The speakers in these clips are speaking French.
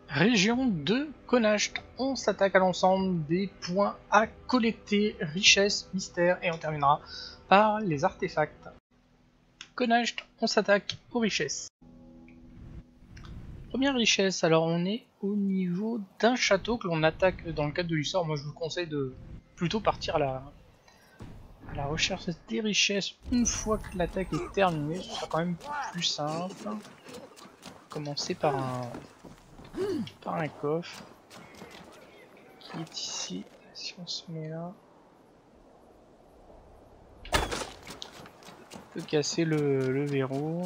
Région de Connacht. On s'attaque à l'ensemble des points à collecter, richesse, mystère, et on terminera par les artefacts. Connacht, on s'attaque aux richesses. Première richesse, alors on est au niveau d'un château que l'on attaque dans le cadre de l'histoire. Moi je vous conseille de plutôt partir à la recherche des richesses une fois que l'attaque est terminée. Ce sera quand même plus simple. Commencer par un coffre qui est ici. Si on se met là, on peut casser le verrou.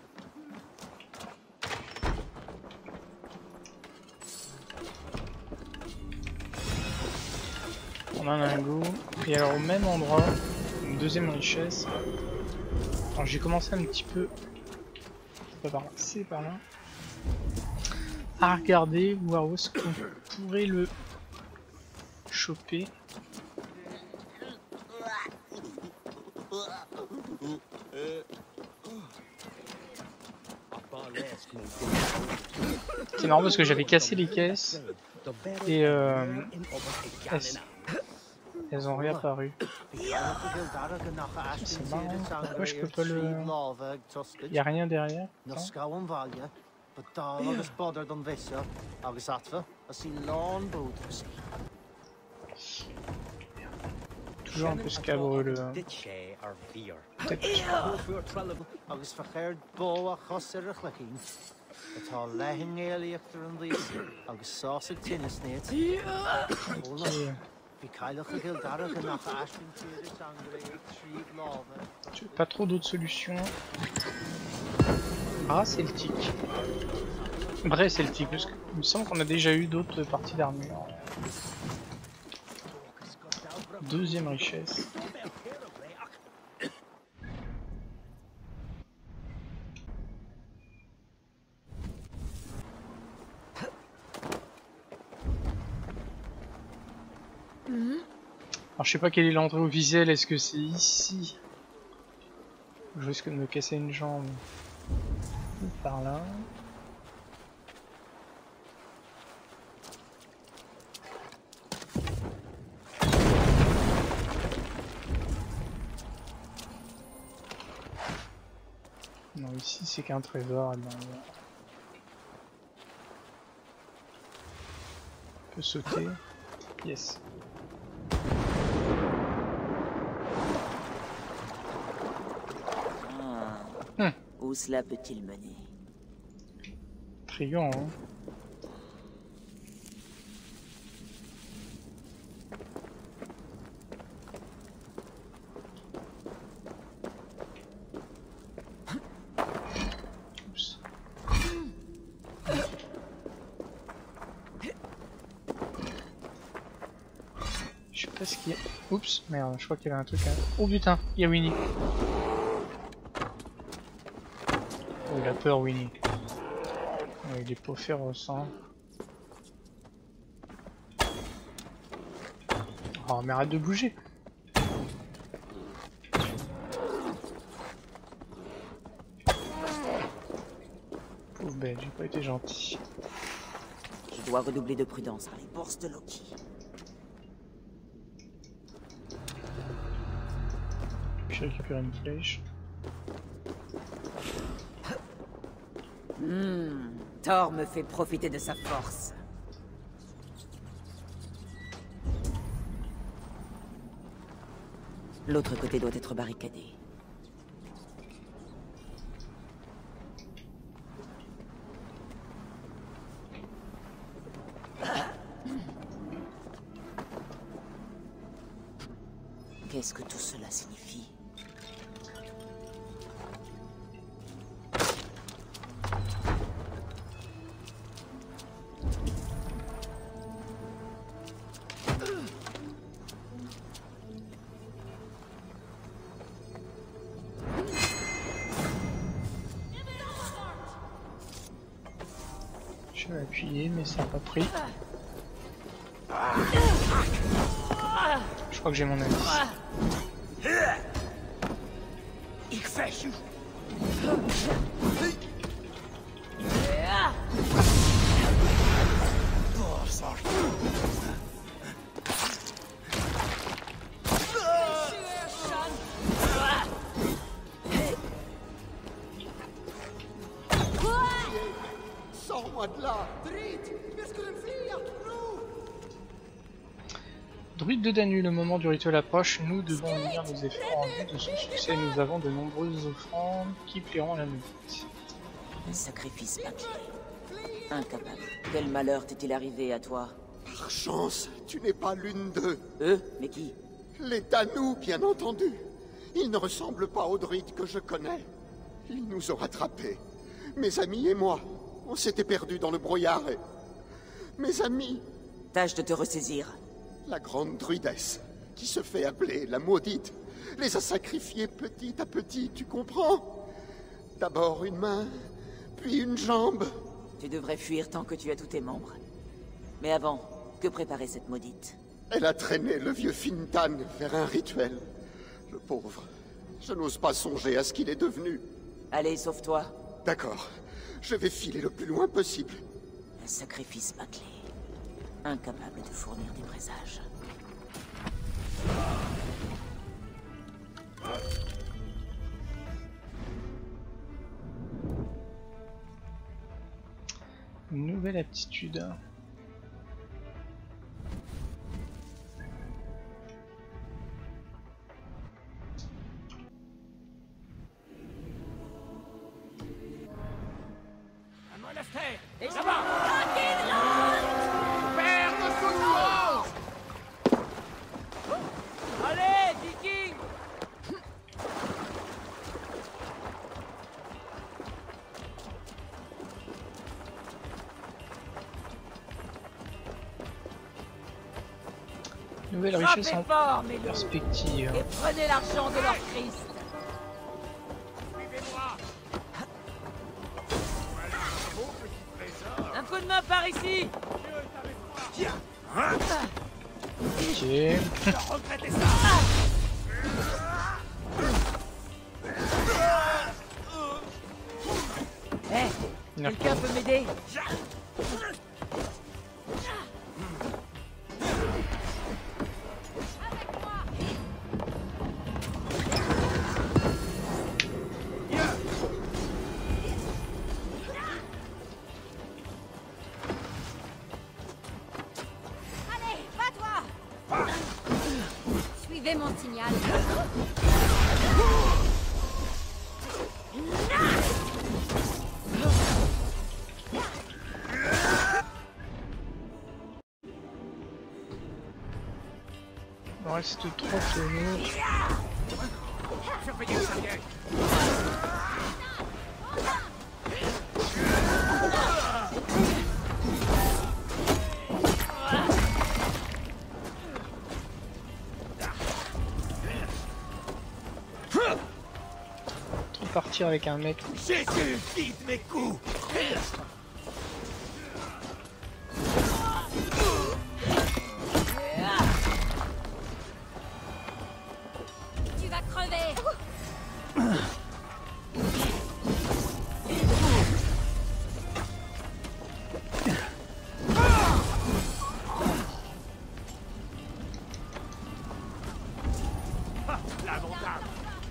On a un lingot. Et alors au même endroit, une deuxième richesse. Alors j'ai commencé un petit peu, c'est pas par là, c'est par là, à regarder, voir où est-ce qu'on pourrait le choper. C'est marrant parce que j'avais cassé les caisses et elles ont réapparu. C'est marrant, pourquoi je peux pas le... Il n'y a rien derrière. Toujours un peu scabreux le... Pas trop d'autres solutions. Ah, celtique. Vrai celtique, parce qu'il me semble qu'on a déjà eu d'autres parties d'armure. Deuxième richesse. Alors je sais pas quelle est l'entrée officielle, est-ce que c'est ici? Je risque de me casser une jambe. Ou par là. Non, ici c'est qu'un trésor. On peut sauter. Yes. Où cela peut-il mener? Triant, hein. Oups. Je sais pas ce qu'il y a. Oups, merde, je crois qu'il y avait un truc à... Oh putain, il y a Winnie. Oh, il a peur, Winnie. Oh, il est pas féroce, hein. Oh, mais arrête de bouger. Pauvre bête, j'ai pas été gentil. Je dois redoubler de prudence par les bourses de Loki. Je récupère une flèche. Thor me fait profiter de sa force. L'autre côté doit être barricadé. Qu'est-ce que tout cela signifie? Je vais appuyer, mais ça n'a pas pris. Je crois que j'ai mon avis. Sors-moi de là! Druide de Danu, le moment du rituel approche, nous devons unir nos efforts en vue de son succès. Nous avons de nombreuses offrandes qui plairont à la maudite. Un sacrifice bâclé. Incapable. Quel malheur t'est-il arrivé à toi? Par chance, tu n'es pas l'une d'eux. Eux? Mais qui? Les Danu, bien entendu. Ils ne ressemblent pas aux druides que je connais. Ils nous ont rattrapés. Mes amis et moi. On s'était perdus dans le brouillard et... Mes amis... Tâche de te ressaisir. La grande druidesse, qui se fait appeler la maudite, les a sacrifiés petit à petit, tu comprends? D'abord une main, puis une jambe. Tu devrais fuir tant que tu as tous tes membres. Mais avant, que préparait cette maudite? Elle a traîné le vieux Fintan vers un rituel. Le pauvre. Je n'ose pas songer à ce qu'il est devenu. Allez, sauve-toi. D'accord. Je vais filer le plus loin possible. Un sacrifice bâclé. Incapable de fournir des présages. Nouvelle aptitude. Allez, Viking! Nouvelle richesse en fort, mes loups, perspective. et prenez l'argent de leur Christ. Un coup de main par ici. Ok. Quelqu'un peut m'aider? Allez, va-toi! Suivez mon signal. Il reste 3 tonneaux. Trop partir avec un mec. Jésus, vide mes coups! Tu vas crever! Lamentable!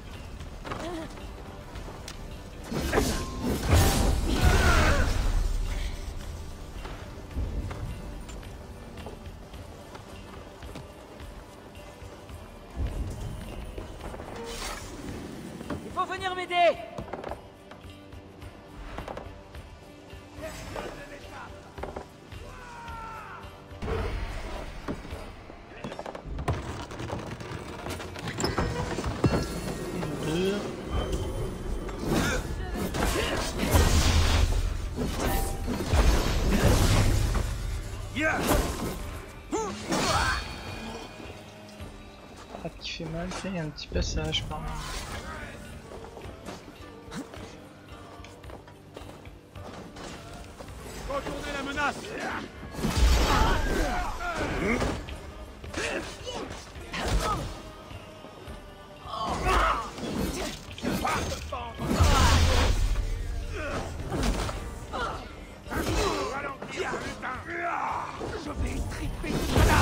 Il faut venir m'aider. Deux. Ah, qui fait mal, il y a un petit passage par là. Retournez la menace! Ralentir, putain! Je vais triper tout cela!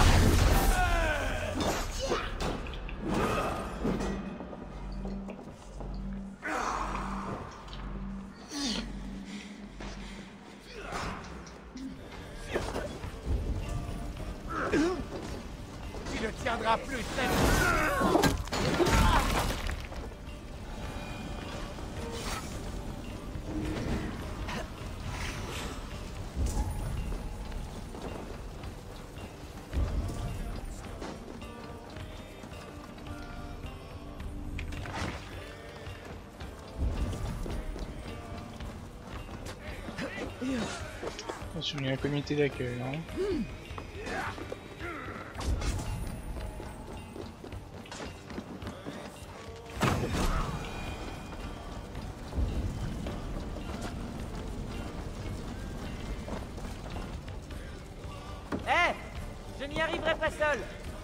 tiendra plus cette... Attention, il y a la communauté d'accueil. Hein. Hé, je n'y arriverai pas seul.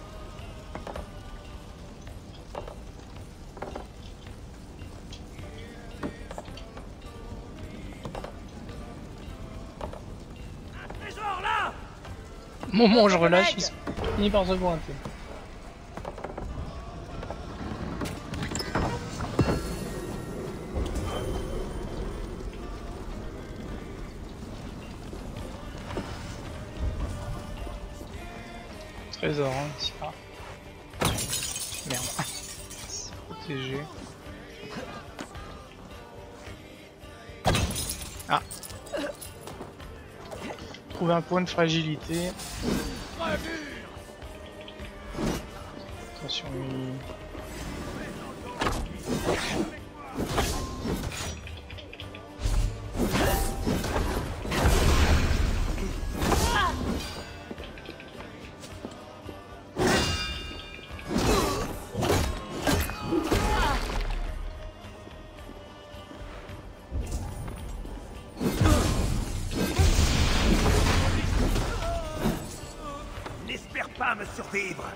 Trésor là! Moment où je relâche, il finit par se pointer. Trésor, hein, c'est pas. Merde. C'est protégé. Ah. Trouver un point de fragilité. Attention, il... N'espère pas me survivre!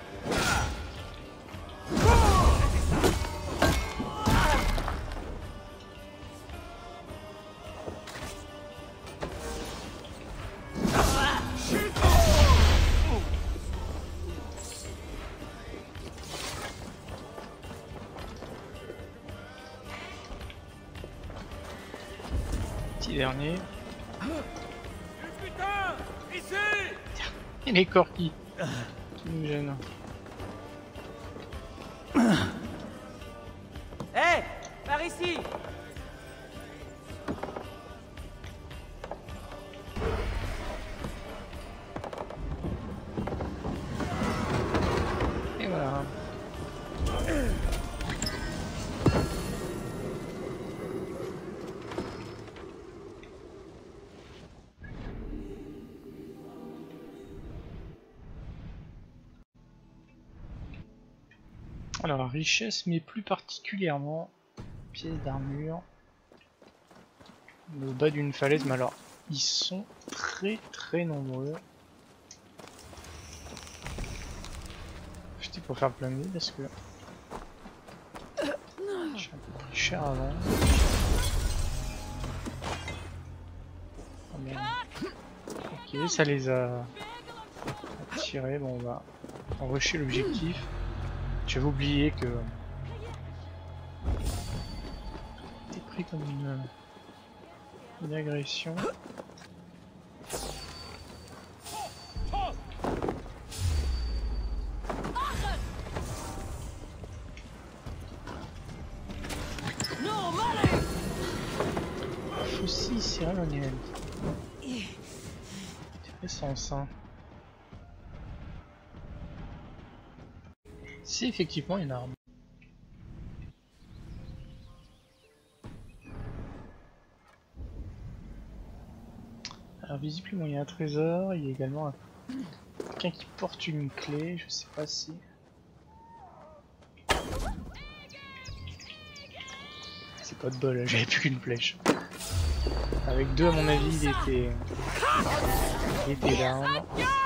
Petit dernier. Putain! Ici! Et les corquis. Qui nous gênent. Hé, par ici. Et voilà. Alors, richesse, mais plus particulièrement pièces d'armure. Au bas d'une falaise, mais alors, ils sont très nombreux. J'étais pour faire plein de vie parce que j'ai un peu pris cher avant. Oh merde. Ok, ça les a attirés. Bon, on va rusher l'objectif. J'avais oublié que t'es pris comme une agression. Faucille cérémonielle. Intéressant ça. C'est effectivement une arme. Alors visiblement il y a un trésor, il y a également quelqu'un qui porte une clé, je sais pas si... C'est pas de bol, j'avais plus qu'une flèche. Avec deux à mon avis il était l'arme.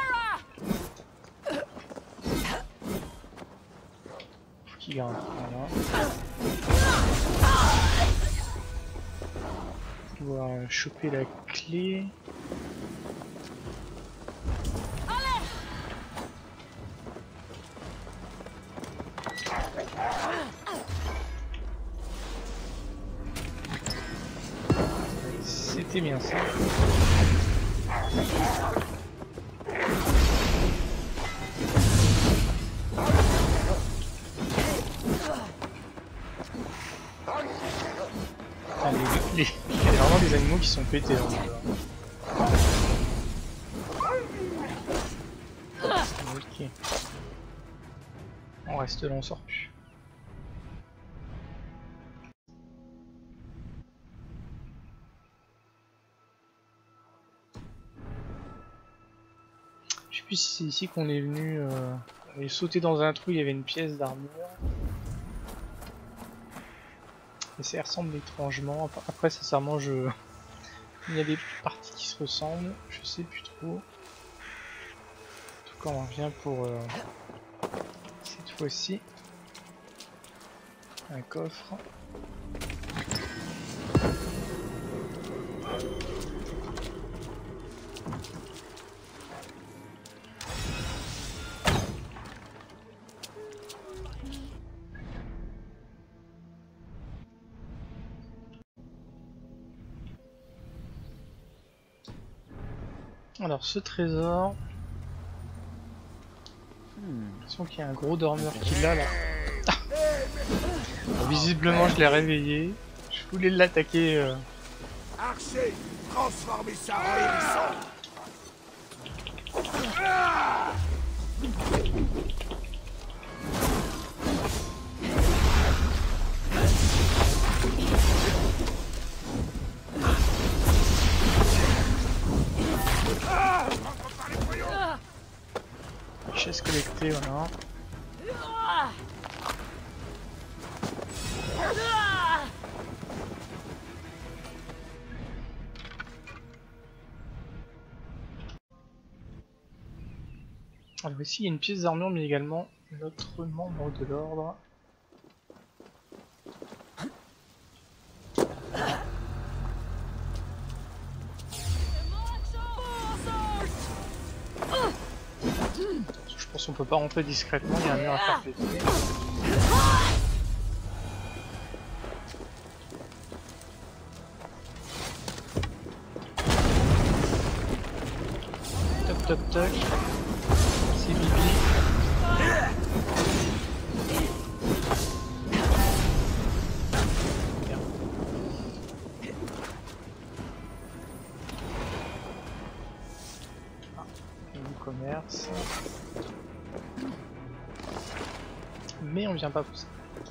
Qui rentre là. On va choper la clé. C'était bien ça. sont pétés. Hein, ok. On reste là, on sort plus. Je sais plus si c'est ici qu'on est venu. On est sauté dans un trou, il y avait une pièce d'armure. Et ça ressemble étrangement. Après, sincèrement, il y a des parties qui se ressemblent. Je sais plus trop. En tout cas, on revient pour cette fois-ci. Un coffre. Alors ce trésor, l'impression qu'il y a un gros dormeur qui l'a là. Bon, visiblement je l'ai réveillé, je voulais l'attaquer. Archer, transformez ça en hérisson. Chaise collectée, voilà. Alors ici il y a une pièce d'armure mais également notre membre de l'ordre. Je pense qu'on peut pas rentrer discrètement, il y a un mur à faire péter. Toc toc toc. C'est Bibi. Bien. Ah, du commerce. Mais on vient pas pour ça.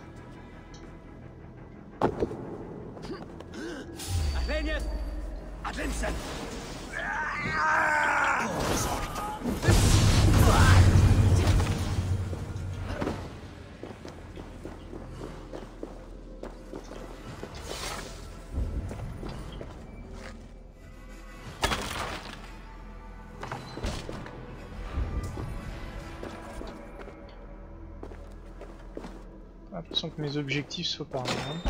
Attention. J'ai l'impression que mes objectifs soient par là.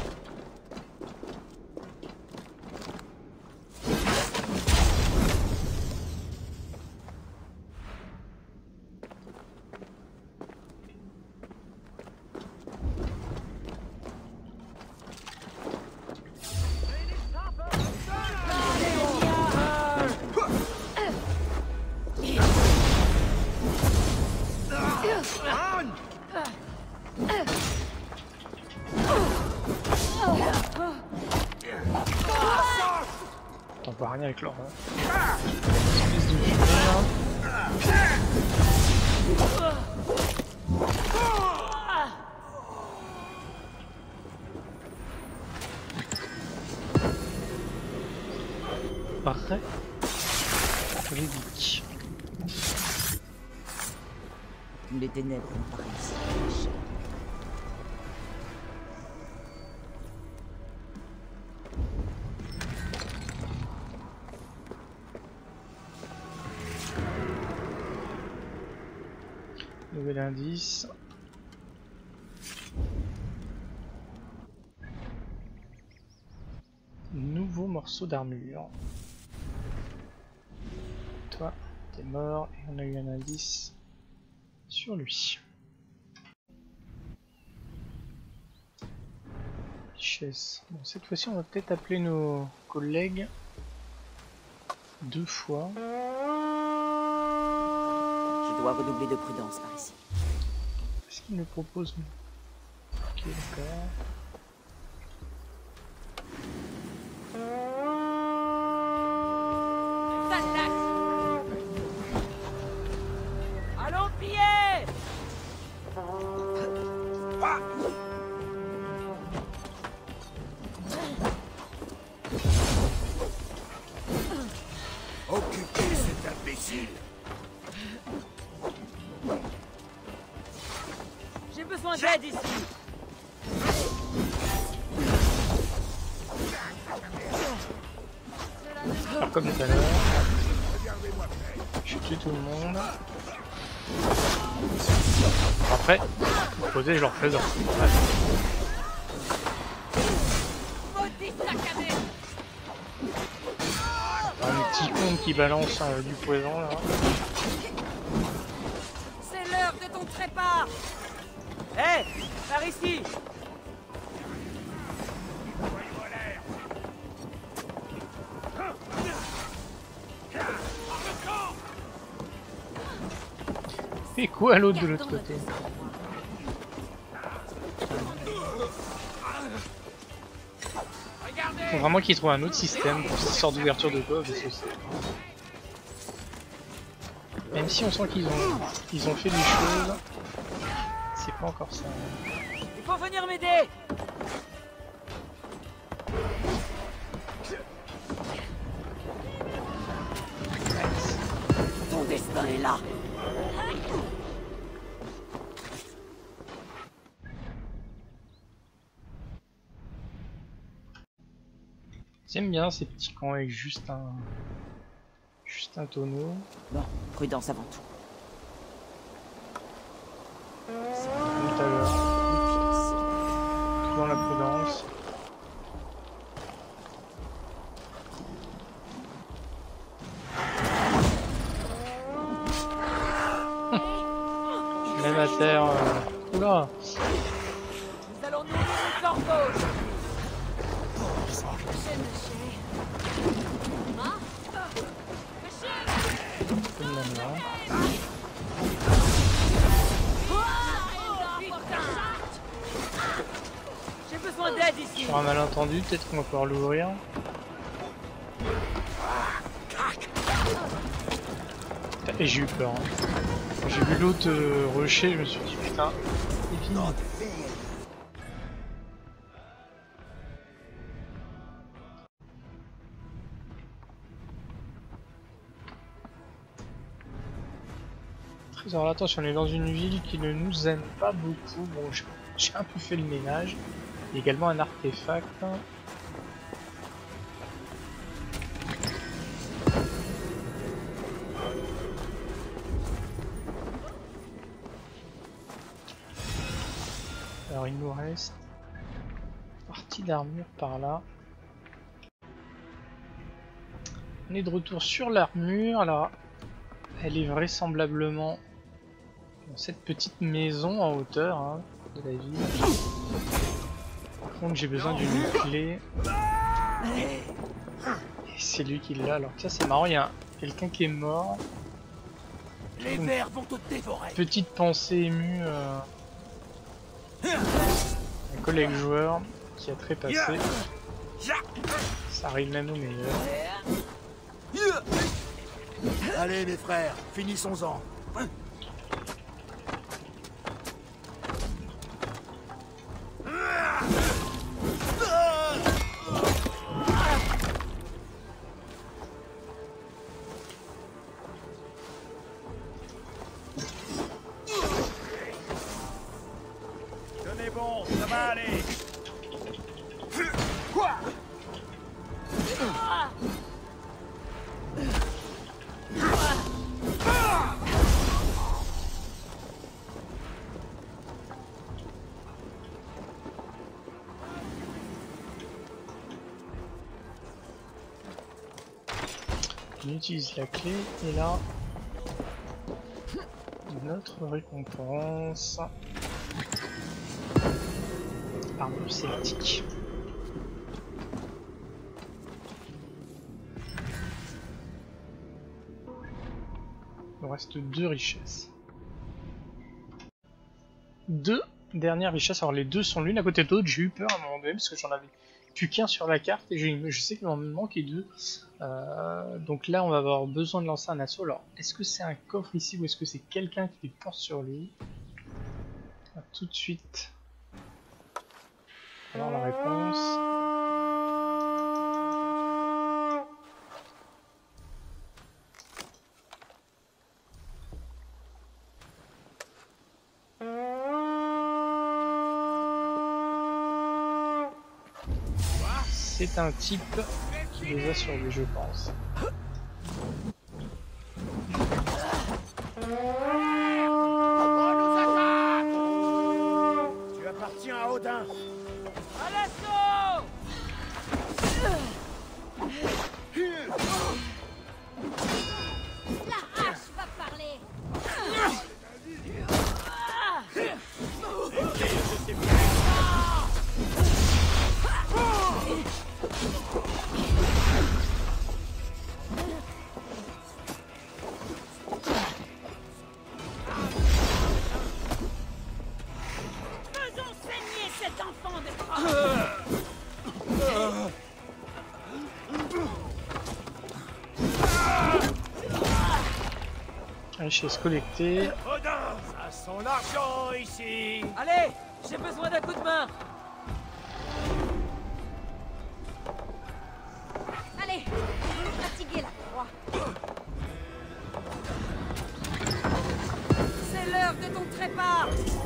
On voit rien avec leur espèce de fumée là. Parfait. Véridique. Les ténèbres me paraissent cachées. Nouvel indice. Nouveau morceau d'armure. Toi, t'es mort et on a eu un indice sur lui. Chaise. Bon, cette fois-ci, on va peut-être appeler nos collègues 2 fois. Je dois redoubler de prudence par ici. Qu'est-ce qu'il nous propose? Ok, d'accord. J'ai besoin d'aide ici. Alors comme tout à l'heure, je tue tout le monde. Après, poser, je leur fais ça. Un petit con qui balance du poison là. C'est l'heure de ton trépas. Hé, par ici. Et quoi l'autre de l'autre côté? Faut vraiment qu'ils trouvent un autre système pour cette sorte d'ouverture de coffre. Même si on sent qu'ils ont fait des choses, c'est pas encore ça. Il faut venir m'aider. Ton destin est là. J'aime bien ces petits camps avec juste un tonneau. Bon, prudence avant tout. Comme tout à l'heure. Tout dans la prudence. Même à terre. Oula! Nous allons nourrir le corbeau. Comme maintenant. J'ai besoin d'aide ici. Sur un malentendu, peut-être qu'on va pouvoir l'ouvrir. Et j'ai eu peur. Hein. Quand j'ai vu l'autre rusher, je me suis dit putain, c'est fini. Alors là, attention, on est dans une ville qui ne nous aime pas beaucoup. Bon, j'ai un peu fait le ménage. Il y a également un artefact. Alors il nous reste une partie d'armure par là. On est de retour sur l'armure. Alors, elle est vraisemblablement dans cette petite maison en hauteur hein, de la ville. Par contre, j'ai besoin d'une clé. Et c'est lui qui l'a. Alors, ça, c'est marrant. Il y a quelqu'un qui est mort. Les vers vont te dévorer. Petite pensée émue. Un collègue joueur qui a trépassé. Ça arrive même au meilleur. Allez mes frères, finissons-en. Tenez bon, ça va aller. Quoi? On utilise la clé et là notre récompense. Armure celtique. Il nous reste 2 richesses. 2 dernières richesses. Alors les deux sont l'une à côté de l'autre. J'ai eu peur à un moment donné parce que j'en avais plus qu'un sur la carte et je sais qu'il m'en manquait 2. Donc là on va avoir besoin de lancer un assaut. Alors est-ce que c'est un coffre ici ou est-ce que c'est quelqu'un qui les porte sur lui? Tout de suite. Alors la réponse. C'est un type qui les a survus, je pense. On nous attaque! Tu appartiens à Odin. À l'assaut! La hache va parler. Faisons saigner cet enfant de Richesse collectée. Odin, ça sent l'argent ici. Allez, j'ai besoin d'un coup de main. Allez, fatiguez la proie. C'est l'heure de ton trépas.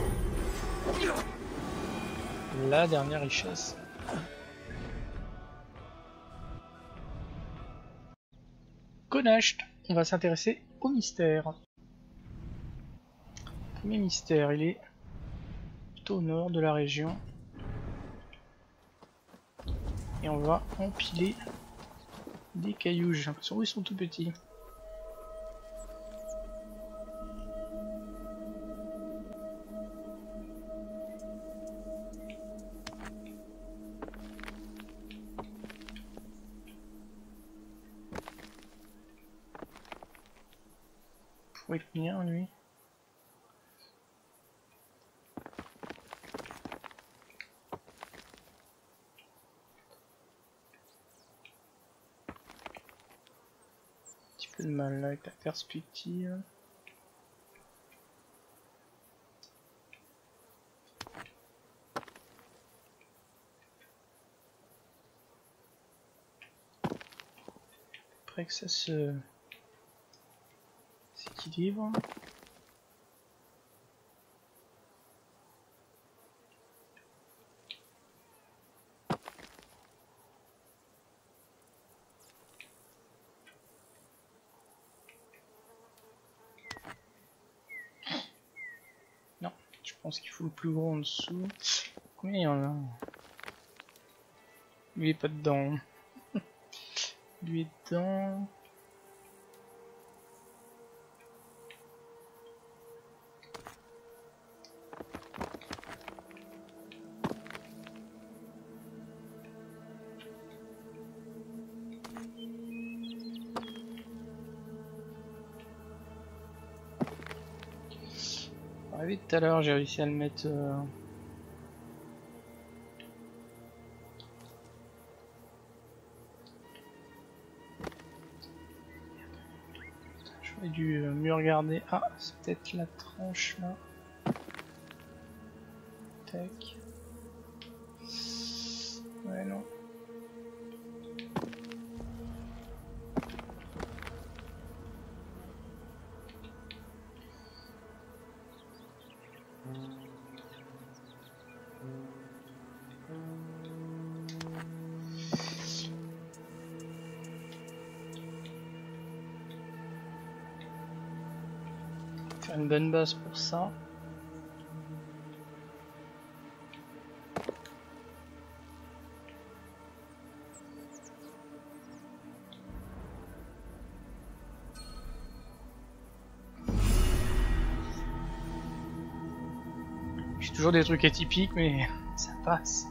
La dernière richesse. Connacht, on va s'intéresser au mystère. Premier mystère, il est tout au nord de la région. Et on va empiler des cailloux. J'ai l'impression qu'ils sont tout petits. Pourrait venir lui. Un petit peu de mal là avec la perspective. Après que ça se s'équilibre. Non, je pense qu'il faut le plus gros en dessous. Combien il y en a? Lui est pas dedans. Lui est dedans. Oui, tout à l'heure j'ai réussi à le mettre. J'aurais dû mieux regarder. Ah, c'est peut-être la tranche là. Tac. Ouais, non. Faire une bonne base pour ça. J'ai toujours des trucs atypiques mais ça passe.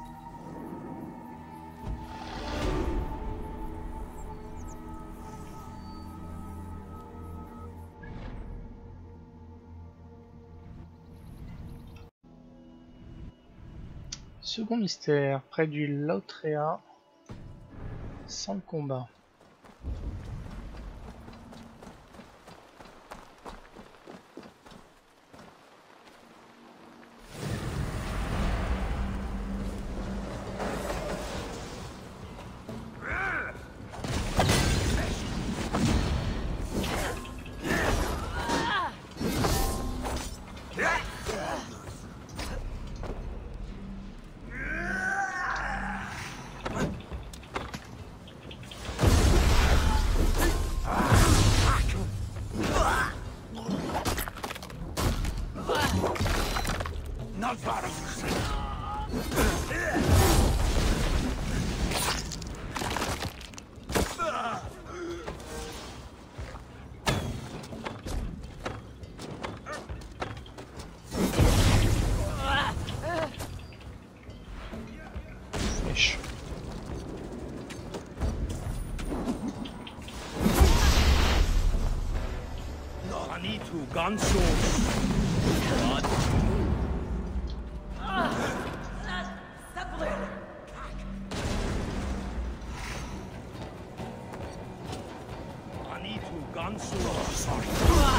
Second mystère, près du Lautréa, sans le combat. I need two gun swords. I need two gun swords. Sorry.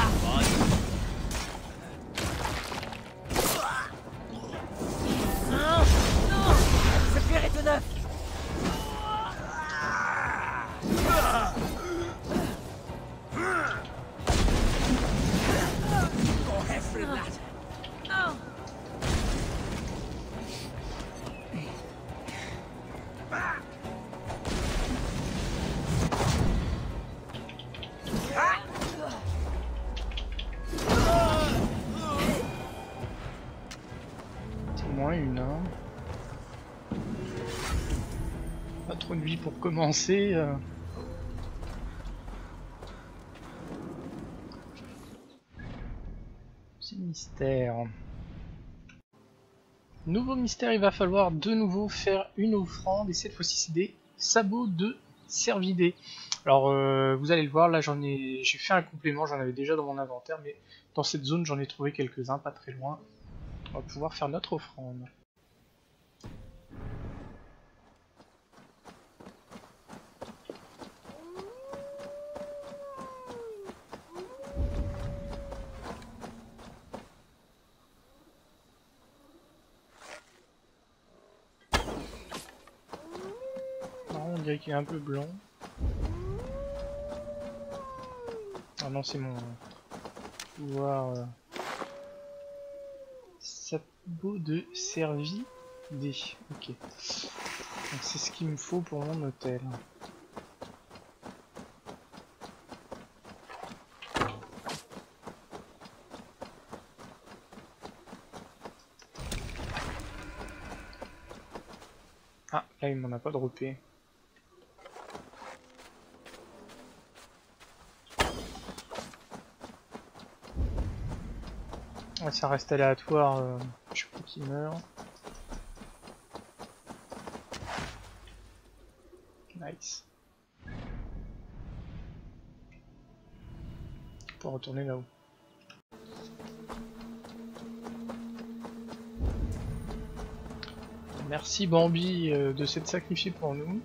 Ce cuir est tout neuf. C'est moins une, hein. Pas trop de vie pour commencer. C'est mystère. Nouveau mystère, il va falloir de nouveau faire une offrande et cette fois-ci c'est des sabots de cervidés. Alors vous allez le voir, là j'ai fait un complément, j'en avais déjà dans mon inventaire, mais dans cette zone j'en ai trouvé quelques-uns, pas très loin. On va pouvoir faire notre offrande. On dirait qu'il est un peu blanc. Ah non, c'est mon pouvoir sabot de cervidés. Ok. Donc c'est ce qu'il me faut pour mon hôtel. Ah, là il m'en a pas droppé. Ouais, ça reste aléatoire, je crois qu'il meurt. Nice. Pour retourner là-haut. Merci Bambi de s'être sacrifié pour nous.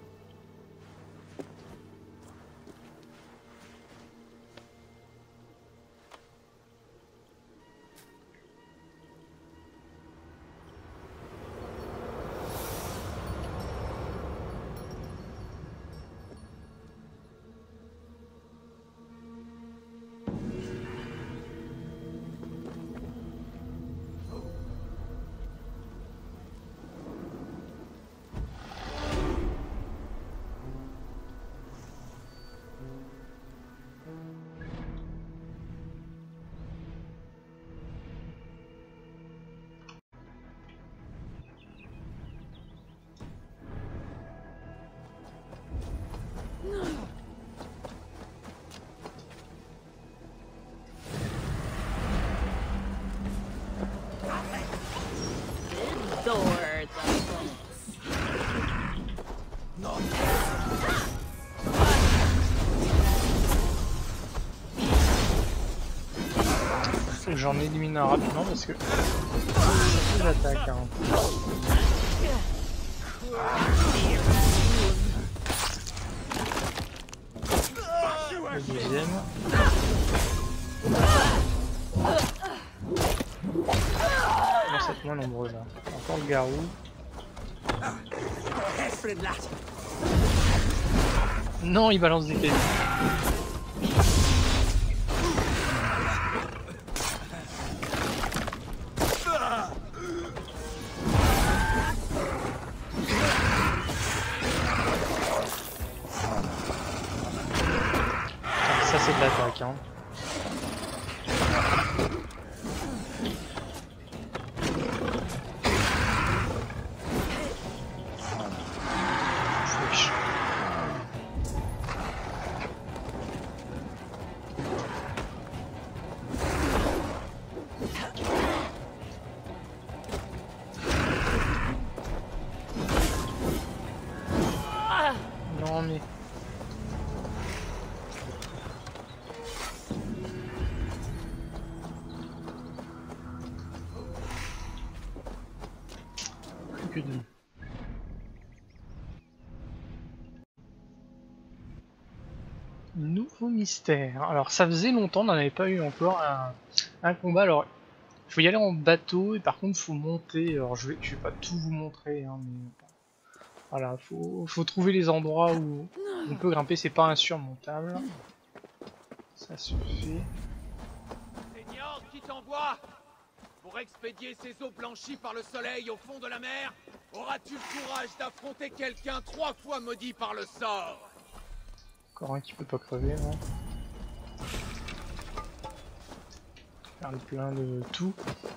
Faut que j'en élimine un rapidement parce que c'est l'attaque. Hein. Le deuxième. Non, c'est moins nombreux là. Encore le garou. Non, il balance des cailloux. Ça c'est de l'attaque hein. Non mais... que 2. Nouveau mystère. Alors ça faisait longtemps, on n'en avait pas eu encore un combat. Alors il faut y aller en bateau et par contre faut monter. Alors je vais pas tout vous montrer, hein, mais voilà, faut trouver les endroits où on peut grimper. C'est pas insurmontable. Ça se fait. C'est Njord qui t'envoie pour expédier ces eaux blanchies par le soleil au fond de la mer. Auras-tu le courage d'affronter quelqu'un 3 fois maudit par le sort? Encore un qui peut pas crever, non? Faire le plein de tout.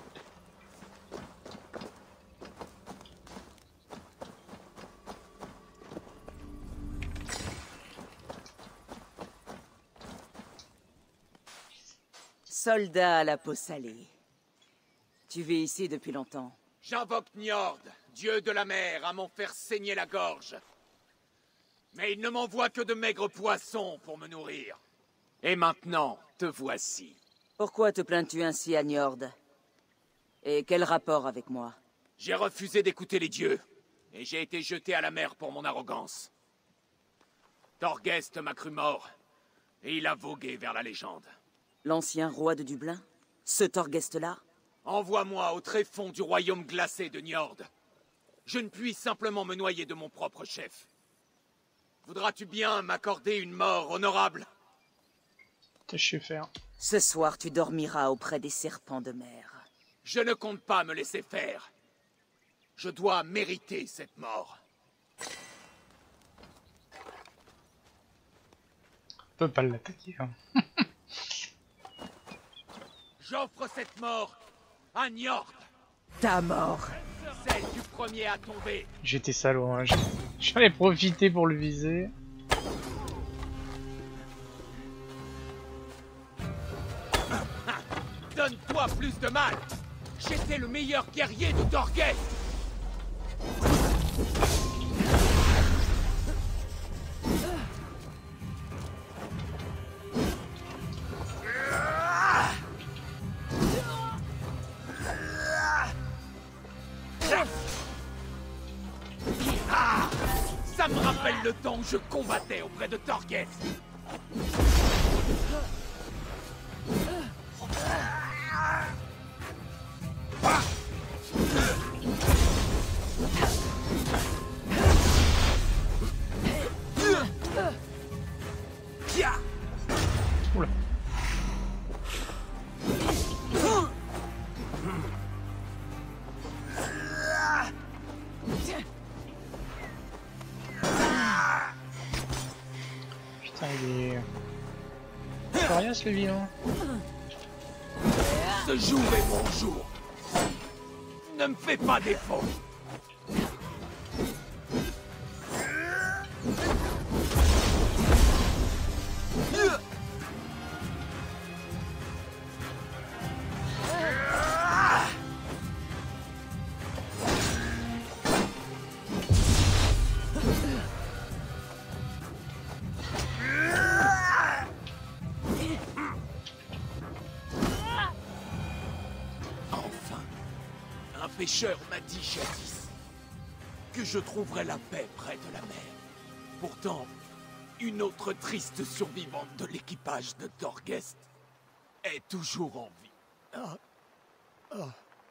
Soldat à la peau salée. Tu vis ici depuis longtemps. J'invoque Njord, dieu de la mer, à m'en faire saigner la gorge. Mais il ne m'envoie que de maigres poissons pour me nourrir. Et maintenant, te voici. Pourquoi te plains-tu ainsi à Njord? Et quel rapport avec moi? J'ai refusé d'écouter les dieux, et j'ai été jeté à la mer pour mon arrogance. Thorgest m'a cru mort, et il a vogué vers la légende. L'ancien roi de Dublin? Ce Thorgest-là? Envoie-moi au tréfonds du royaume glacé de Njord. Je ne puis simplement me noyer de mon propre chef. Voudras-tu bien m'accorder une mort honorable? Tâchez faire. Ce soir, tu dormiras auprès des serpents de mer. Je ne compte pas me laisser faire. Je dois mériter cette mort. On peut pas l'attaquer. Hein. J'offre cette mort à Njord, Ta mort! celle du premier à tomber. J'étais salaud, hein. J'en ai profité pour le viser. Donne-toi plus de mal. J'étais le meilleur guerrier de Thorgest. Ça me rappelle le temps où je combattais auprès de Thorgest. Oula. Putain, il est coriace le vilain. Ce jour est mon jour. Ne me fais pas défaut. Enfin, un pêcheur m'a dit jadis que je trouverais la paix près de la mer. Pourtant, une autre triste survivante de l'équipage de Thorgest est toujours en vie. Ah. Ah.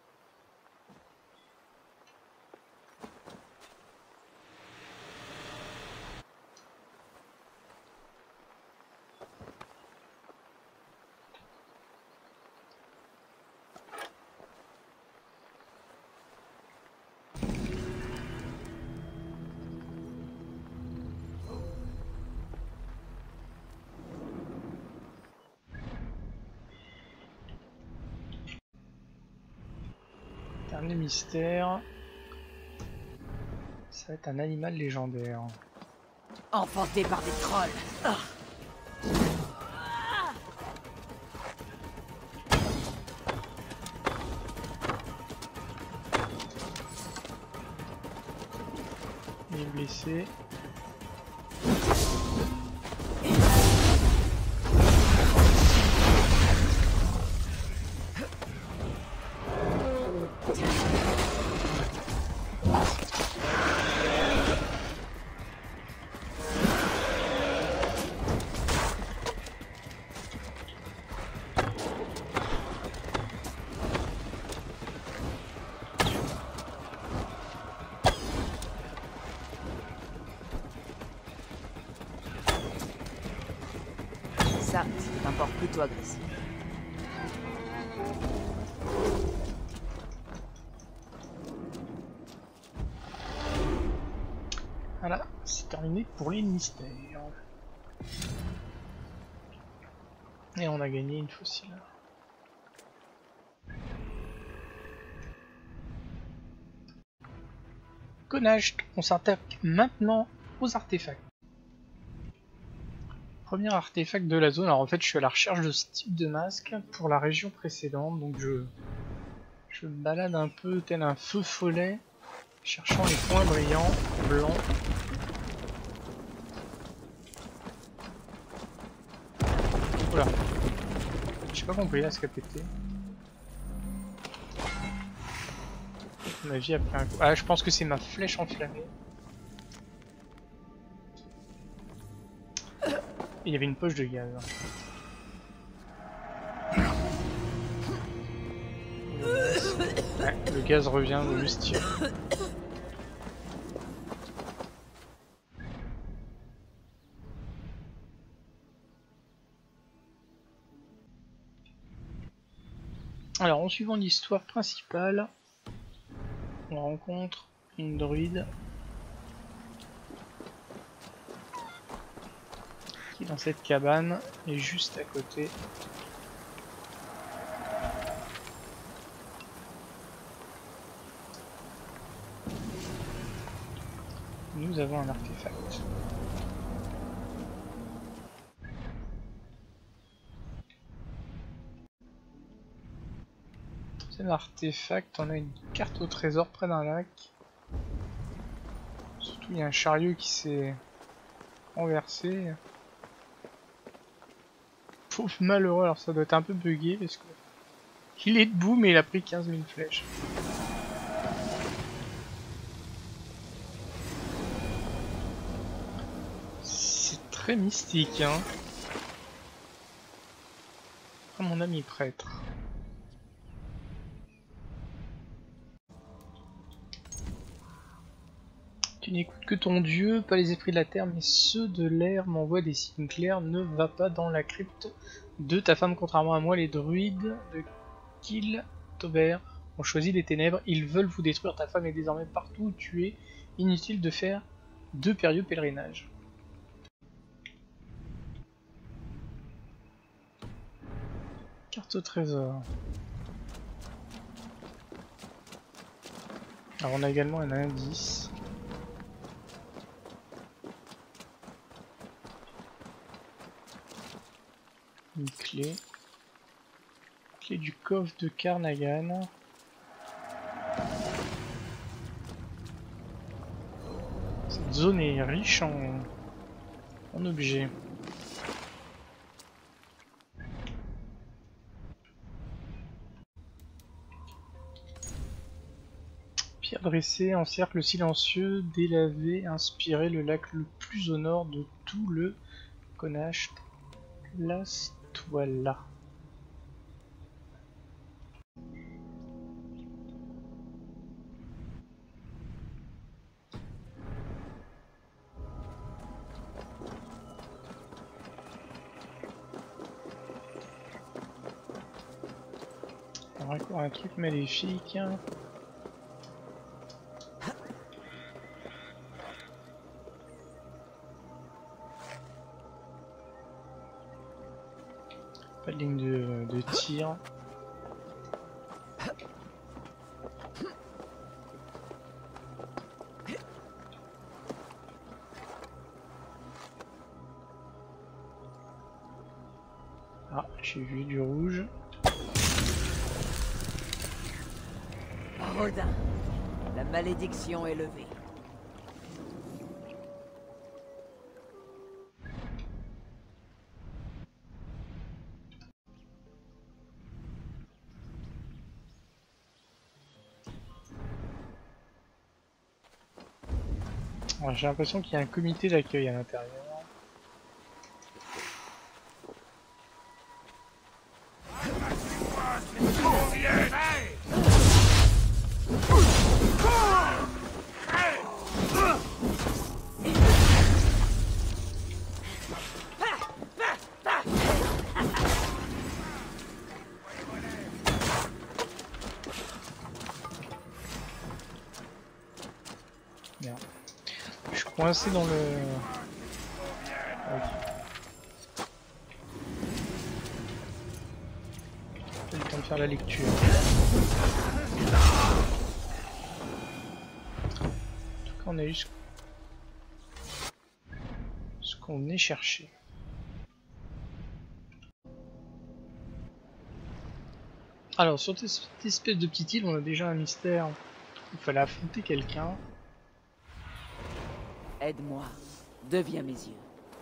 Dernier mystère. Ça va être un animal légendaire. Enfanté par des trolls. Ah. Il est blessé. plutôt agressif. Voilà, c'est terminé pour les mystères. Et on a gagné une fossile. Connage, on s'attaque maintenant aux artefacts. Premier artefact de la zone, alors en fait je suis à la recherche de ce type de masque pour la région précédente, donc je me balade un peu tel un feu follet, cherchant les points brillants, blancs. Voilà. J'ai pas compris là ce qu'a pété. Ma vie a pris un coup. Ah, je pense que c'est ma flèche enflammée. Il y avait une poche de gaz. Ouais, le gaz revient, on juste tirer. Alors, en suivant l'histoire principale, on rencontre une druide qui est dans cette cabane et juste à côté. Nous avons un artefact. C'est un artefact, on a une carte au trésor près d'un lac. Surtout il y a un chariot qui s'est renversé. Pauvre malheureux, alors ça doit être un peu bugué parce que il est debout mais il a pris 15 000 flèches. C'est très mystique, hein. Ah, mon ami prêtre. Tu n'écoutes que ton dieu, pas les esprits de la terre, mais ceux de l'air m'envoient des signes clairs. Ne va pas dans la crypte de ta femme, contrairement à moi. Les druides de Kiltober ont choisi les ténèbres. Ils veulent vous détruire. Ta femme est désormais partout où tu es. Inutile de faire de périlleux pèlerinages. Carte au trésor. Alors on a également un indice. Une clé. Clé du coffre de Carnagan. Cette zone est riche en objets. Pierre dressée en cercle silencieux, délavé, inspiré, le lac le plus au nord de tout le Connacht. Voilà. Encore un truc maléfique. Pas de ligne de tir. Ah, j'ai vu du rouge. Rodin, la malédiction est levée. J'ai l'impression qu'il y a un comité d'accueil à l'intérieur. coincé dans le... Ok. J'ai le temps de faire la lecture. En tout cas, on a eu ce qu'on venait chercher. Alors, sur cette espèce de petite île, on a déjà un mystère. Il fallait affronter quelqu'un. Aide-moi. Deviens mes yeux.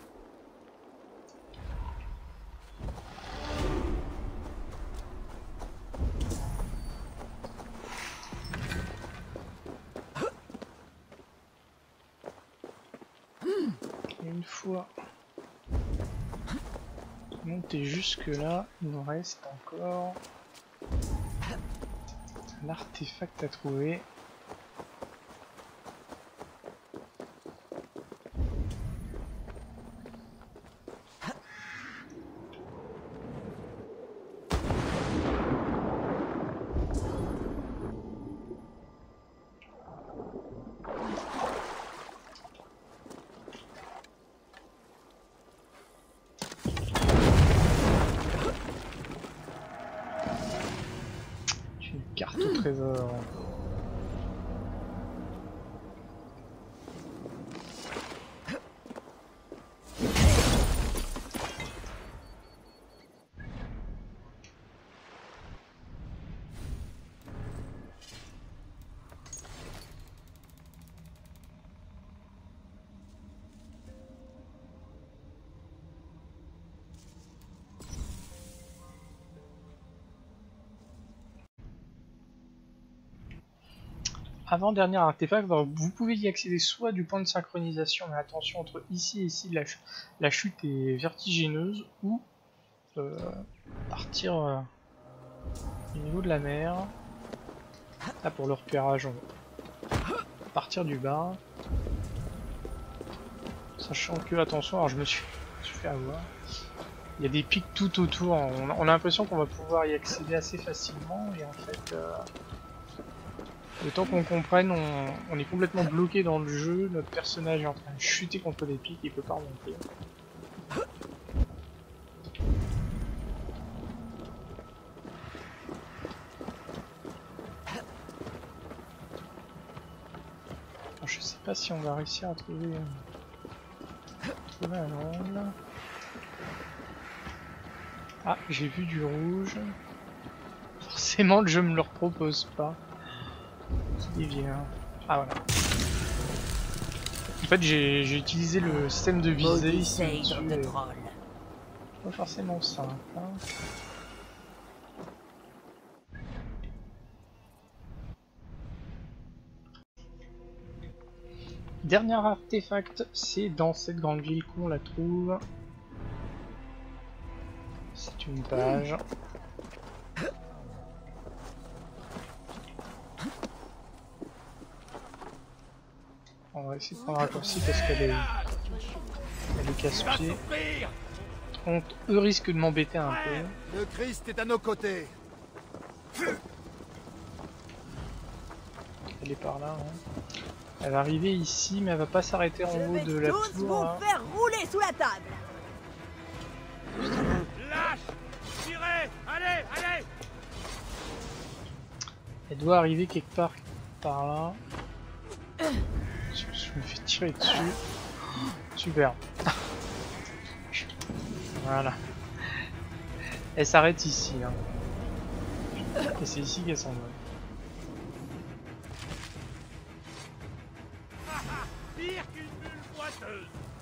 Et une fois monté jusque là, il nous reste encore un artefact à trouver. Carte au trésor. Avant-dernier artefact, vous pouvez y accéder soit du point de synchronisation, mais attention, entre ici et ici, la chute est vertigineuse, ou partir au niveau de la mer. Là, pour le repérage, on va partir du bas. Sachant que, attention, alors je me suis fait avoir. Il y a des pics tout autour, on a l'impression qu'on va pouvoir y accéder assez facilement, et en fait... le temps qu'on comprenne, on est complètement bloqué dans le jeu, notre personnage est en train de chuter contre des pics, il peut pas remonter. Alors, je sais pas si on va réussir à trouver un angle. Ah, j'ai vu du rouge. Forcément le jeu me le repropose pas. Il vient. Ah voilà. En fait j'ai utilisé le système de visée ici dessus. Pas forcément simple. Hein. Dernier artefact, c'est dans cette grande ville qu'on la trouve. C'est une page. On va essayer de prendre un raccourci parce qu'elle est casse-pied. Eux risquent de m'embêter un peu. Le Christ est à nos côtés. Elle est par là. Hein. Elle va arriver ici, mais elle va pas s'arrêter en haut de la tour. Vous faire rouler sous la table. Lâche, tirez, allez, allez. Elle doit arriver quelque part par là. Je me fais tirer dessus. Super. Voilà. Elle s'arrête ici. Hein. Et c'est ici qu'elle s'en va. Pire qu'une bulle boiteuse.